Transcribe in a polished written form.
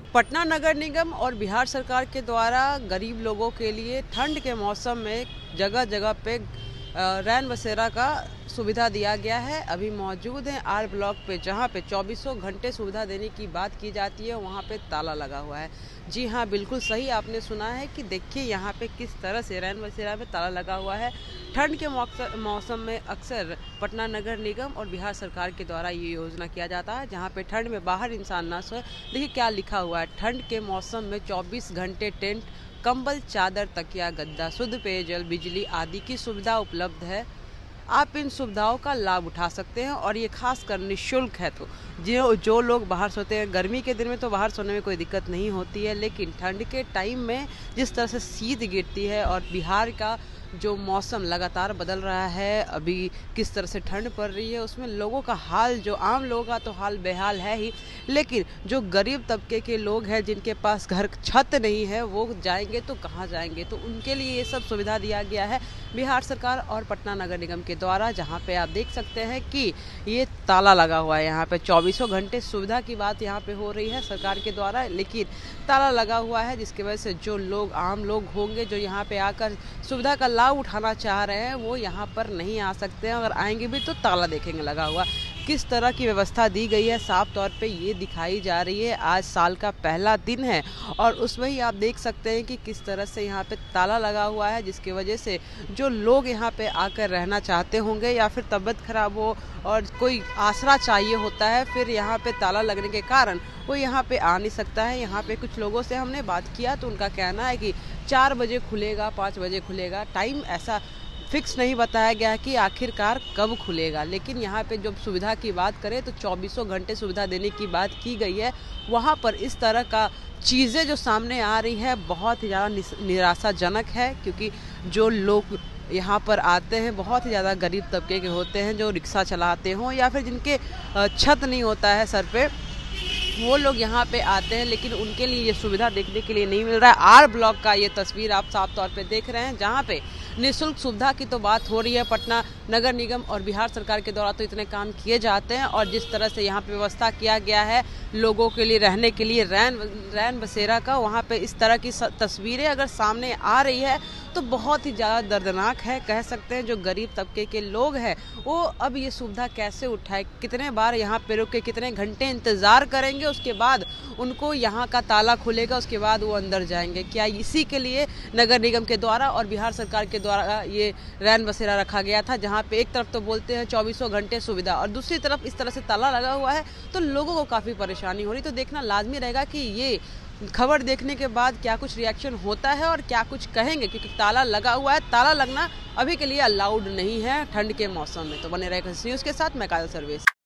पटना नगर निगम और बिहार सरकार के द्वारा गरीब लोगों के लिए ठंड के मौसम में जगह जगह पे रैन बसेरा का सुविधा दिया गया है। अभी मौजूद हैं आर ब्लॉक पे, जहाँ पे 24 घंटे सुविधा देने की बात की जाती है, वहाँ पे ताला लगा हुआ है। जी हाँ, बिल्कुल सही आपने सुना है कि देखिए यहाँ पे किस तरह से रैन बसेरा में ताला लगा हुआ है। ठंड के मौसम में अक्सर पटना नगर निगम और बिहार सरकार के द्वारा ये योजना किया जाता है, जहाँ पे ठंड में बाहर इंसान ना सोए। देखिए क्या लिखा हुआ है, ठंड के मौसम में 24 घंटे टेंट, कंबल, चादर, तकिया, गद्दा, शुद्ध पेयजल, बिजली आदि की सुविधा उपलब्ध है। आप इन सुविधाओं का लाभ उठा सकते हैं और ये खास कर निःशुल्क है। तो जो लोग बाहर सोते हैं, गर्मी के दिन में तो बाहर सोने में कोई दिक्कत नहीं होती है, लेकिन ठंड के टाइम में जिस तरह से शीत गिरती है और बिहार का जो मौसम लगातार बदल रहा है, अभी किस तरह से ठंड पड़ रही है, उसमें लोगों का हाल, जो आम लोगों का तो हाल बेहाल है ही, लेकिन जो गरीब तबके के लोग हैं जिनके पास घर छत नहीं है, वो जाएंगे तो कहाँ जाएंगे। तो उनके लिए ये सब सुविधा दिया गया है बिहार सरकार और पटना नगर निगम के द्वारा, जहाँ पे आप देख सकते हैं कि ये ताला लगा हुआ है। यहाँ पे 24 घंटे सुविधा की बात यहाँ पे हो रही है सरकार के द्वारा, लेकिन ताला लगा हुआ है, जिसकी वजह से जो लोग, आम लोग होंगे जो यहाँ पे आकर सुविधा का लाभ उठाना चाह रहे हैं, वो यहाँ पर नहीं आ सकते हैं। अगर आएंगे भी तो ताला देखेंगे लगा हुआ। किस तरह की व्यवस्था दी गई है साफ तौर पे ये दिखाई जा रही है। आज साल का पहला दिन है और उसमें ही आप देख सकते हैं कि किस तरह से यहाँ पे ताला लगा हुआ है, जिसकी वजह से जो लोग यहाँ पे आकर रहना चाहते होंगे या फिर तबीयत खराब हो और कोई आसरा चाहिए होता है, फिर यहाँ पे ताला लगने के कारण वो यहाँ पे आ नहीं सकता है। यहाँ पे कुछ लोगों से हमने बात किया तो उनका कहना है कि 4 बजे खुलेगा, 5 बजे खुलेगा, टाइम ऐसा फिक्स नहीं बताया गया कि आखिरकार कब खुलेगा। लेकिन यहाँ पे जब सुविधा की बात करें तो 24 घंटे सुविधा देने की बात की गई है। वहाँ पर इस तरह का चीज़ें जो सामने आ रही है बहुत ही ज़्यादा निराशाजनक है, क्योंकि जो लोग यहाँ पर आते हैं बहुत ही ज़्यादा गरीब तबके के होते हैं, जो रिक्शा चलाते हों या फिर जिनके छत नहीं होता है सर पे, वो लोग यहाँ पे आते हैं, लेकिन उनके लिए ये सुविधा देखने के लिए नहीं मिल रहा है। आर ब्लॉक का ये तस्वीर आप साफ तौर पे देख रहे हैं, जहाँ पे निःशुल्क सुविधा की तो बात हो रही है। पटना नगर निगम और बिहार सरकार के द्वारा तो इतने काम किए जाते हैं, और जिस तरह से यहाँ पे व्यवस्था किया गया है लोगों के लिए रहने के लिए रैन बसेरा का, वहाँ पे इस तरह की तस्वीरें अगर सामने आ रही है तो बहुत ही ज़्यादा दर्दनाक है। कह सकते हैं जो गरीब तबके के लोग हैं वो अब ये सुविधा कैसे उठाए, कितने बार यहाँ पे रुक के कितने घंटे इंतज़ार करेंगे, उसके बाद उनको यहाँ का ताला खुलेगा, उसके बाद वो अंदर जाएंगे। क्या इसी के लिए नगर निगम के द्वारा और बिहार सरकार के द्वारा ये रैन बसेरा रखा गया था, जहाँ पे एक तरफ तो बोलते हैं 24 घंटे सुविधा और दूसरी तरफ इस तरह से ताला लगा हुआ है, तो लोगों को काफ़ी परेशानी हो रही। तो देखना लाजमी रहेगा कि ये खबर देखने के बाद क्या कुछ रिएक्शन होता है और क्या कुछ कहेंगे, क्योंकि ताला लगा हुआ है। ताला लगना अभी के लिए अलाउड नहीं है ठंड के मौसम में। तो बने रहे न्यूज़ के साथ, मैं काजल सर्वेश।